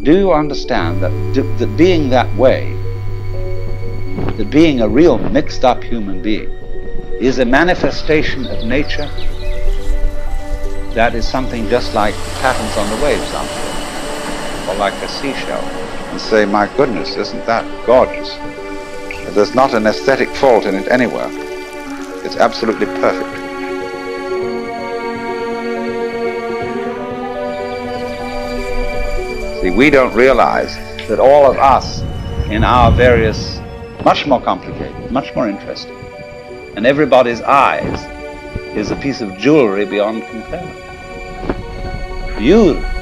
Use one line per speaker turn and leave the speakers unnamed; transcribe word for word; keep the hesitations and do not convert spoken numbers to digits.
do you understand that, that being that way, that being a real mixed up human being, is a manifestation of nature that is something just like patterns on the waves, aren't they? Or like a seashell. And say, my goodness, isn't that gorgeous? There's not an aesthetic fault in it anywhere. It's absolutely perfect. See, we don't realize that all of us in our various, much more complicated, much more interesting, and everybody's eyes is a piece of jewelry beyond compare. You